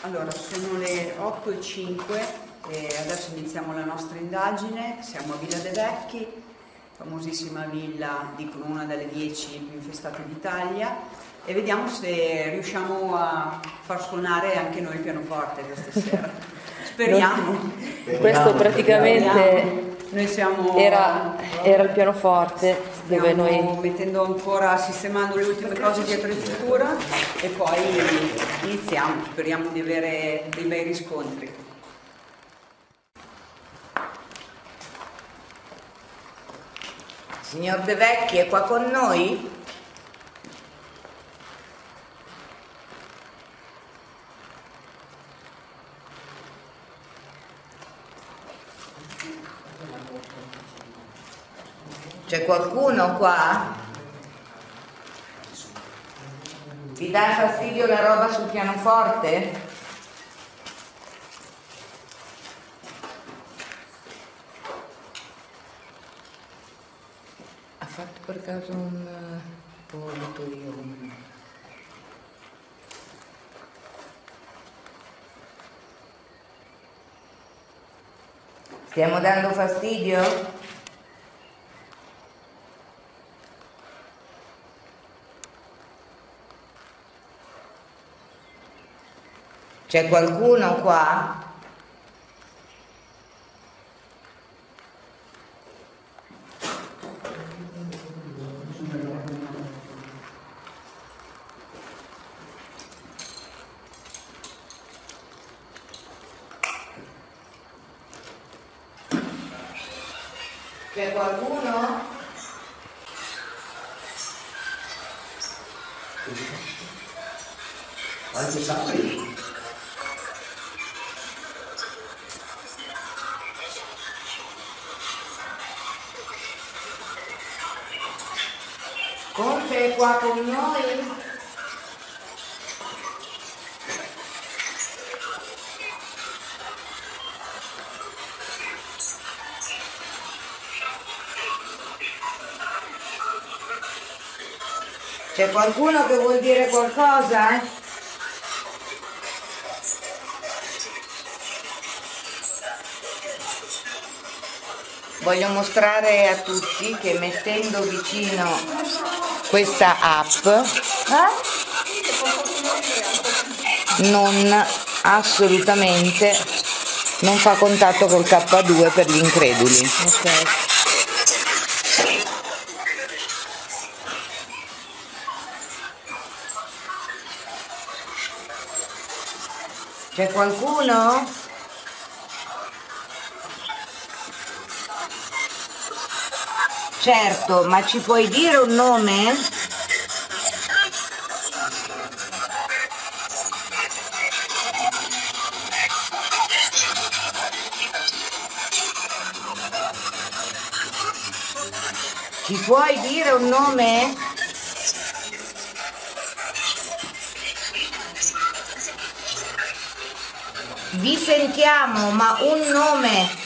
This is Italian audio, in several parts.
Allora, sono le 8:05 e adesso iniziamo la nostra indagine. Siamo a Villa De Vecchi, famosissima villa, dicono una delle 10 più infestate d'Italia, e vediamo se riusciamo a far suonare anche noi il pianoforte questa sera. Speriamo. Questo praticamente noi siamo, era il pianoforte dove noi sistemando le ultime cose di attrezzatura e poi iniziamo. Speriamo di avere dei bei riscontri. Signor De Vecchi è qua con noi? C'è qualcuno qua? Vi dà fastidio la roba sul pianoforte? Ha fatto per caso un auditorium? Stiamo dando fastidio? C'è qualcuno qua? C'è qualcuno? Anche Sapri. Conte è qua con noi? C'è qualcuno che vuol dire qualcosa? Voglio mostrare a tutti che mettendo vicino questa app assolutamente non fa contatto col K2 per gli increduli. ok. C'è qualcuno? Certo, ma ci puoi dire un nome? Ci puoi dire un nome? Vi sentiamo, ma un nome?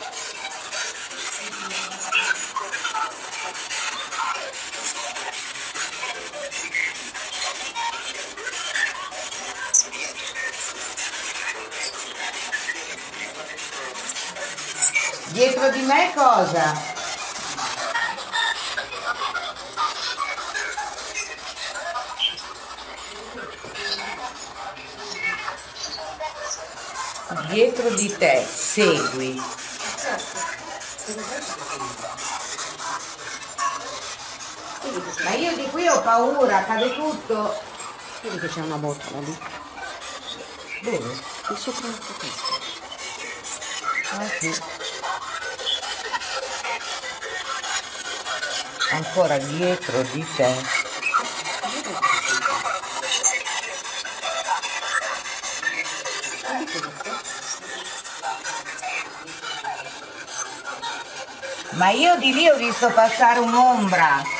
Dietro di me cosa? Dietro di te, segui. Ma io di qui ho paura, cade tutto. Vedi che c'è una botola lì? Dove? Qui sopra questo. Ah sì. Ancora dietro di te. Ma io di lì ho visto passare un'ombra.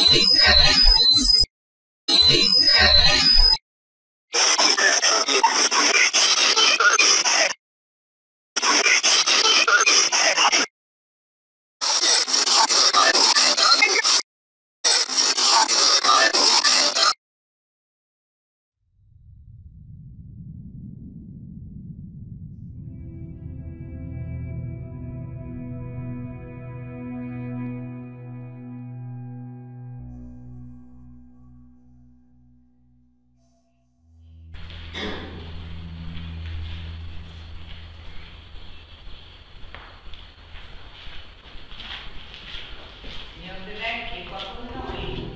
Signor De Vecchi, qua con noi?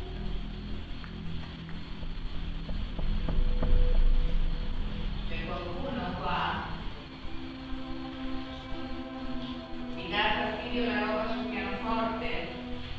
C'è qualcuno qua? Mi dà fastidio la roba sul pianoforte?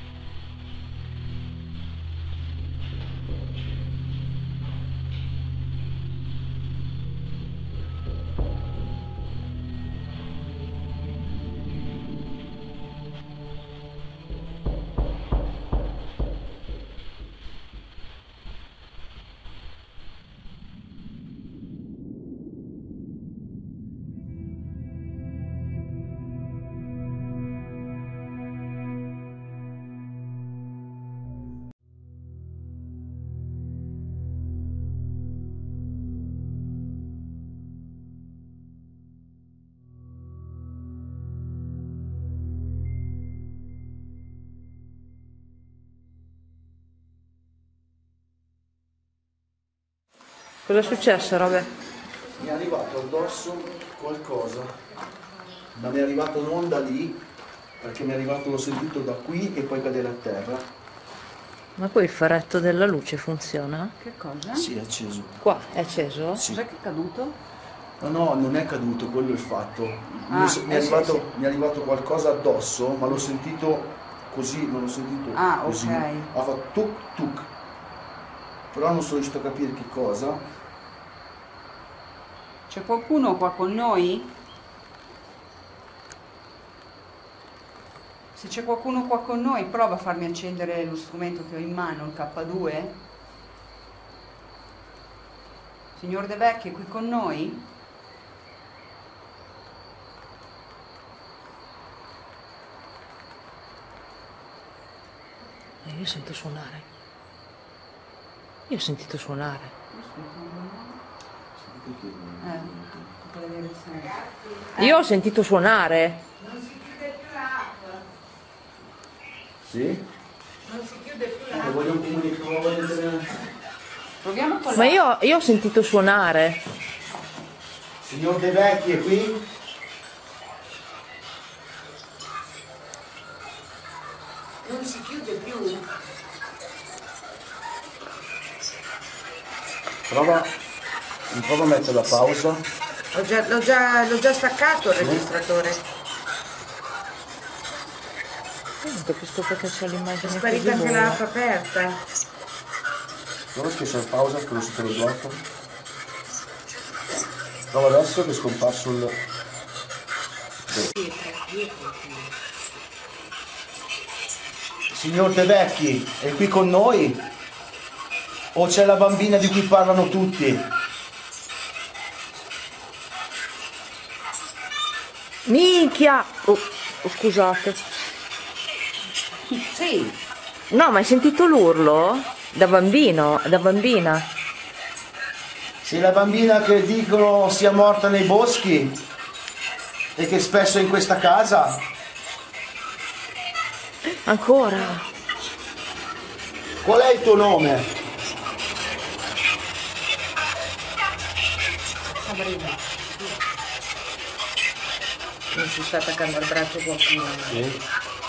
Cosa è successo, Robe? Mi è arrivato addosso qualcosa, ma mi è arrivato non da lì, perché mi è arrivato, l'ho sentito da qui e poi cadere a terra. Ma poi il faretto della luce funziona? Che cosa? Sì, è acceso. Qua è acceso? Sì. Cos'è che è caduto? No, no, non è caduto, quello è il fatto. Ah, Mi è sì, arrivato, sì. mi è arrivato qualcosa addosso, ma l'ho sentito così, non l'ho sentito Ah, così. ok. Ha fatto tuk tuk. Però non sono riuscito a capire che cosa. C'è qualcuno qua con noi? Se c'è qualcuno qua con noi, prova a farmi accendere lo strumento che ho in mano, il K2. Signor De Vecchi è qui con noi? Io sento suonare. Io ho sentito suonare. Tutte le direzioni. Io ho sentito suonare. Sì? Non si chiude più. Voglio comunicare. Proviamo con Ma io ho sentito suonare. Signor De Vecchi è qui? Non si chiude più. Prova a mettere la pausa. L'ho già staccato il registratore. Non capisco perché c'è l'immagine È sparita così anche buona. l'app aperta. Prova a schiacciare pausa, spero se te lo blocco. Prova adesso che è scomparso il... Signor De Vecchi, è qui con noi? O c'è la bambina di cui parlano tutti? Minchia! Oh, scusate. Sì. No, ma hai sentito l'urlo? Da bambino, da bambina. Sei la bambina che dicono sia morta nei boschi e che spesso è in questa casa? Ancora. Qual è il tuo nome? Sabrina. Mi si sta attaccando al braccio qualcuno. Sì.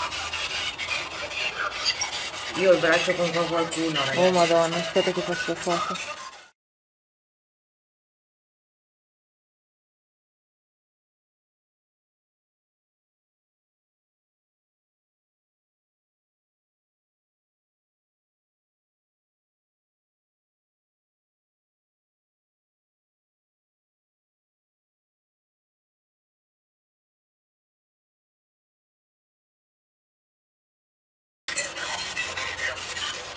Io ho il braccio con qualcuno, ragazzi. Oh madonna, aspetta che faccio la foto.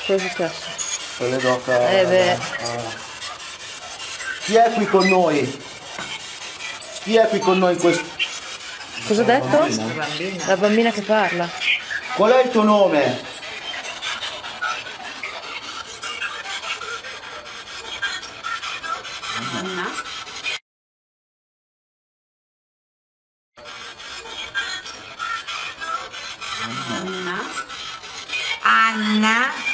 Cosa è successo? Quelle d'oca. Beh. Chi è qui con noi? Chi è qui con noi in questo? Cosa ha detto? Bambina. La bambina che parla. Qual è il tuo nome? Anna? Anna? Anna.